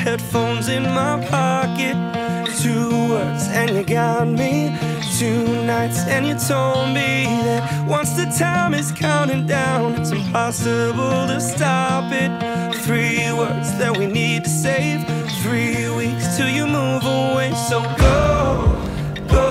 headphones in my pocket. 2 words and you got me. 2 nights and you told me that once the time is counting down, it's impossible to stop it. 3 words that we need to save. 3 weeks till you move away. So go, go.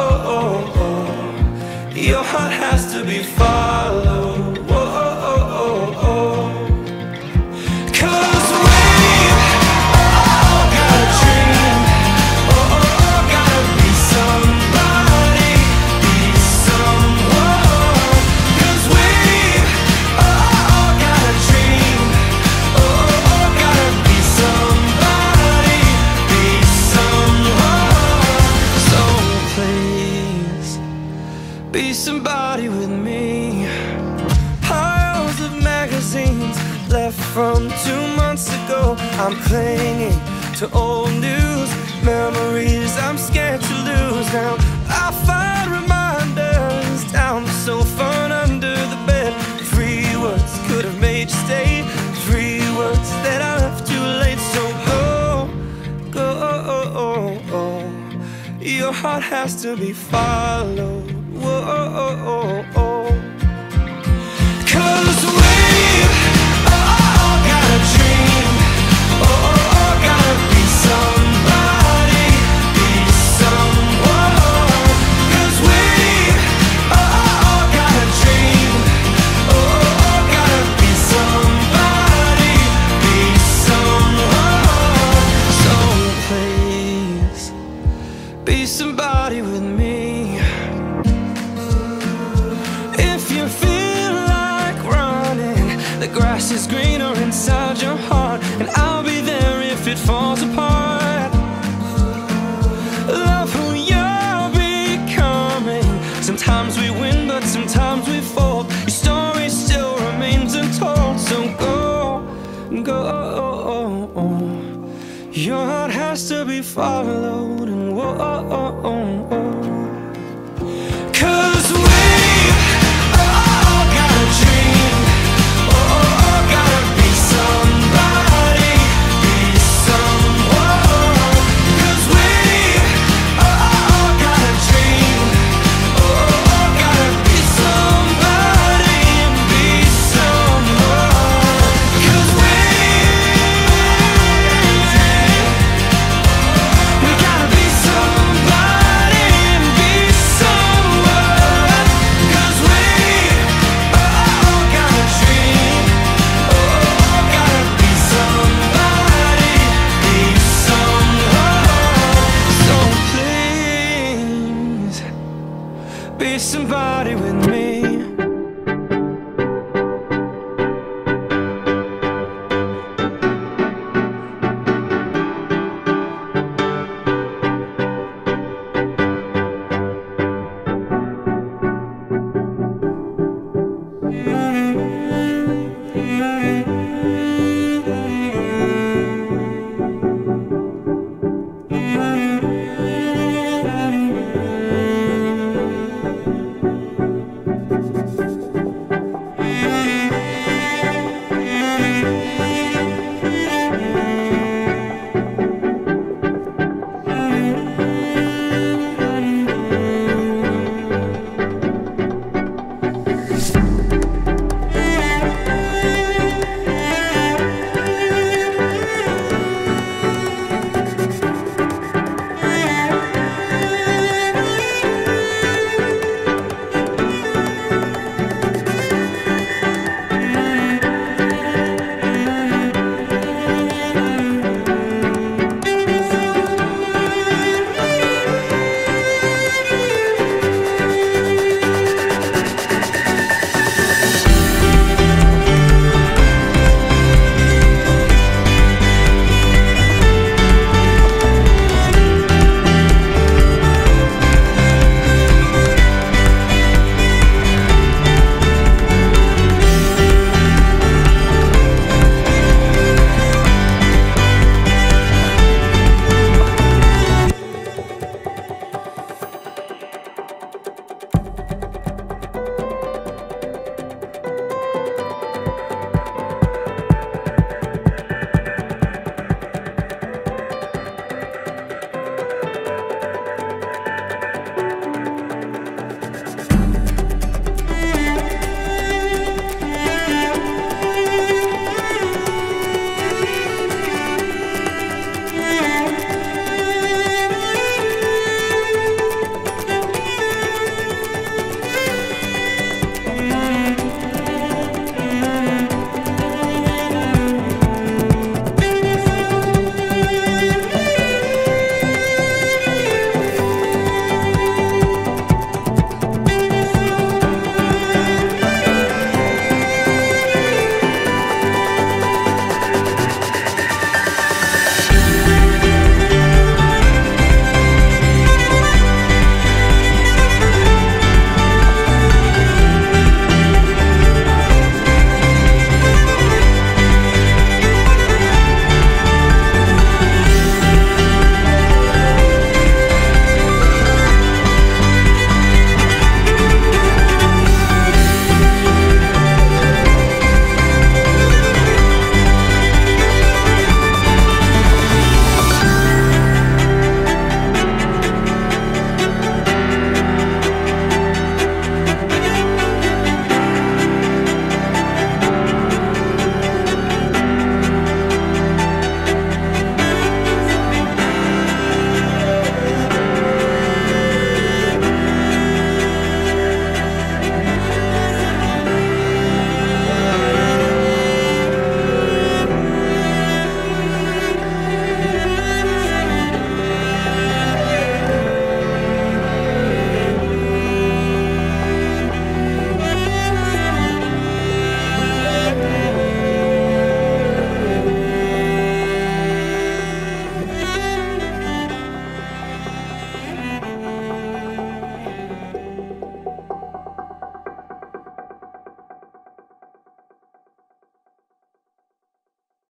Your heart has to be followed. Whoa. 'Cause we've all got a dream. Gotta be somebody, be someone. 'Cause we've all got a dream. Gotta be somebody, be someone. So please, be somebody with me. Piles of magazines left from 2 months ago. I'm clinging to old news, memories I'm scared to lose. Now I find reminders down the sofa and under the bed. 3 words could have made you stay. 3 words that I left too late. So go. Your heart has to be followed. Whoa. 'Cause we've all got a dream. Gotta be somebody, be someone. 'Cause we've all got a dream. Gotta be somebody, be someone. So please, be somebody with me. If you feel like running, the grass is greener inside your heart, and I'll be there if it falls apart. Love who you're becoming. Sometimes we win, but sometimes we fold. Your story still remains untold. So go. Your heart has to be followed, and whoa. 'Cause we've all got a dream. Gotta be somebody, be someone. 'Cause we've all got a dream. Gotta be somebody and be someone. 'Cause we gotta be somebody and be someone. 'Cause we all got a dream. Gotta be somebody, be someone. So please, be somebody with me.